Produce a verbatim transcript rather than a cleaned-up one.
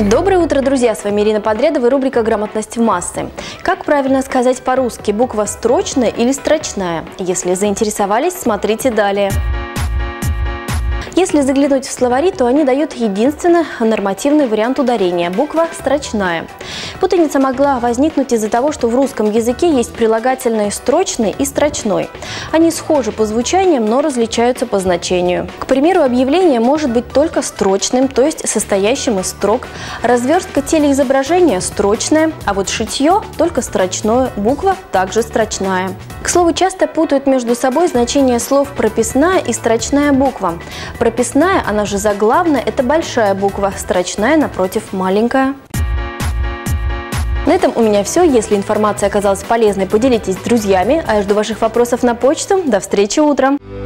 Доброе утро, друзья! С вами Ирина Подрядова и рубрика «Грамотность в массы». Как правильно сказать по-русски, буква строчная или строчная? Если заинтересовались, смотрите далее. Если заглянуть в словари, то они дают единственно нормативный вариант ударения – буква строчная. Путаница могла возникнуть из-за того, что в русском языке есть прилагательные строчный и строчной. Они схожи по звучаниям, но различаются по значению. К примеру, объявление может быть только строчным, то есть состоящим из строк. Разверстка телеизображения – строчная, а вот шитье – только строчное, буква также строчная. К слову, часто путают между собой значение слов «прописная» и «строчная буква». Прописная, она же заглавная, это большая буква, строчная, напротив, маленькая. На этом у меня все. Если информация оказалась полезной, поделитесь с друзьями, а я жду ваших вопросов на почту. До встречи утром!